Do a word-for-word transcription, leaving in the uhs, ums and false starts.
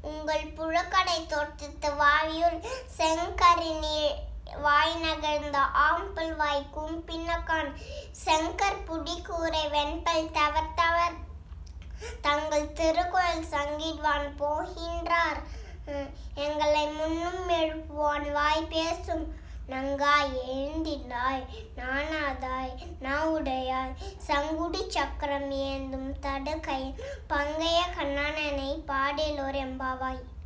உங்கள் புழக்கடை தோட்டத்து வாயுள் செங்கரினி வாய் நகர்ந்த ஆம்பல் வாய் கும்பினக்கான் செங்கற் புடிக்கூரை வெண்பல் தவர் தவர் தங்கள் திருக்குறள் சங்கிடுவான் போகின்றார். எங்களை முன்னும் எழுப்புவான் வாய் பேசும் நங்காய் எழுந்தினாய் நானாதாய் நாவுடையாய் சங்குடி சக்கரம் ஏந்தும் தடுக்கை பங்கைய கண்ணானனை பாடேலோர் எம்பாவாய்.